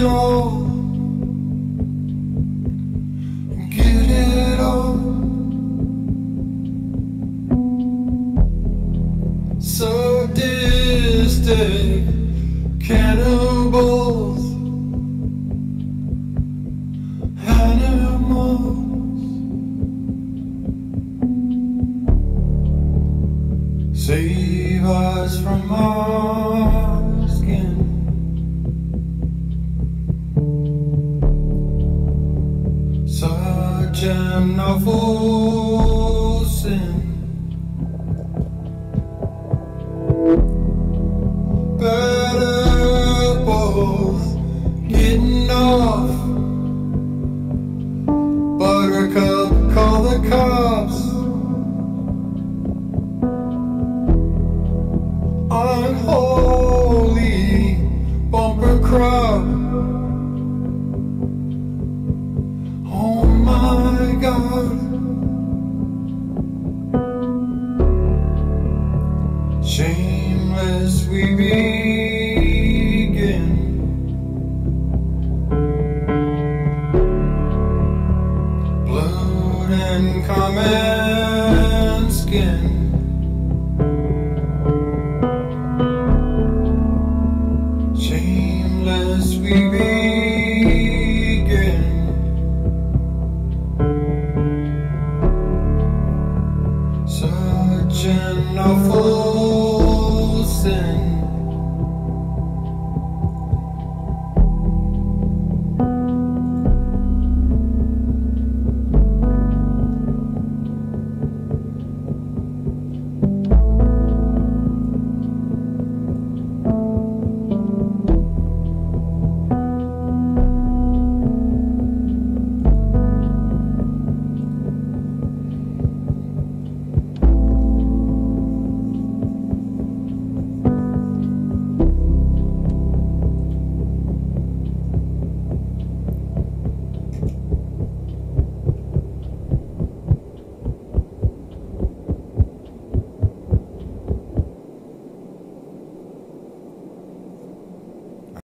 it all, get it all. Sadistic cannibals, animals. Save us from our skin. Such an awful sin. Better both getting off. Buttercup, call the cops. Unholy bumper crop. Oh my God. Shameless we begin. Blood and comment.